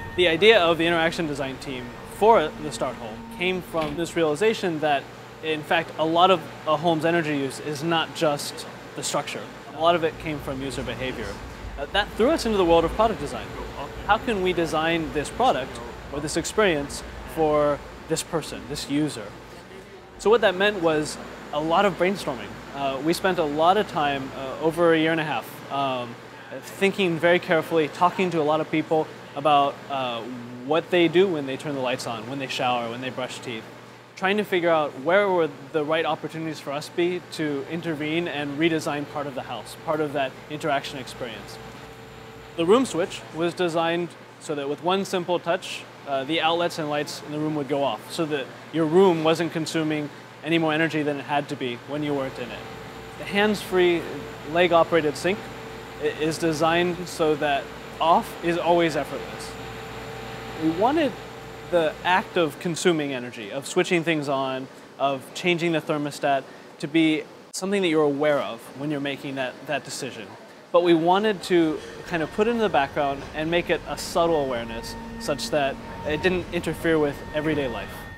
The idea of the interaction design team for the Start.Home came from this realization that, in fact, a lot of a home's energy use is not just the structure. A lot of it came from user behavior. That threw us into the world of product design. How can we design this product or this experience for this person, this user? So what that meant was a lot of brainstorming. We spent a lot of time, over a year and a half, thinking very carefully, talking to a lot of people about what they do when they turn the lights on, when they shower, when they brush teeth, trying to figure out where would the right opportunities for us be to intervene and redesign part of the house, part of that interaction experience. The room switch was designed so that with one simple touch, the outlets and lights in the room would go off, so that your room wasn't consuming any more energy than it had to be when you weren't in it. The hands-free, leg-operated sink is designed so that off is always effortless. We wanted the act of consuming energy, of switching things on, of changing the thermostat to be something that you're aware of when you're making that decision. But we wanted to kind of put it in the background and make it a subtle awareness such that it didn't interfere with everyday life.